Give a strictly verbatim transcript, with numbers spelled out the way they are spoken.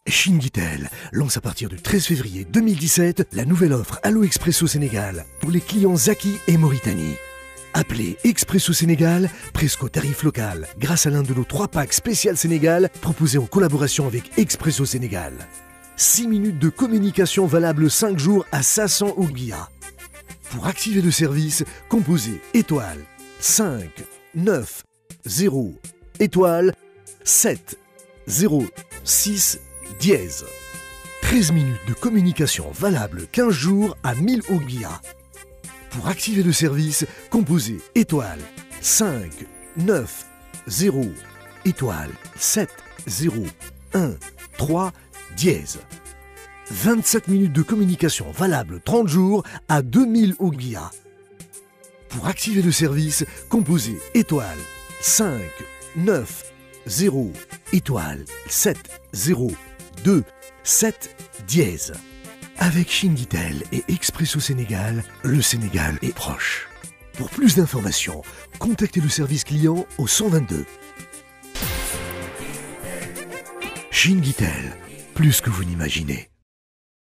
Shingitel lance à partir du treize février deux mille dix-sept la nouvelle offre Allo Expresso Sénégal pour les clients Zaki et Mauritanie. Appelez Expresso Sénégal, presque au tarif local, grâce à l'un de nos trois packs spécial Sénégal proposés en collaboration avec Expresso Sénégal. six minutes de communication valable cinq jours à cinq cents Ouguiya. Pour activer le service, composez étoile cinq neuf zéro étoile sept zéro six dièse. treize minutes de communication valable quinze jours à mille Ouguiya. Pour activer le service, composez étoile cinq neuf zéro étoile sept zéro un trois dièse. vingt-cinq minutes de communication valable trente jours à deux mille Ouguiya. Pour activer le service, composez étoile cinq neuf zéro étoile sept zéro deux sept dièse. Avec Shingitel et Expresso Sénégal, le Sénégal est proche. Pour plus d'informations, contactez le service client au cent vingt-deux. Shingitel, plus que vous n'imaginez.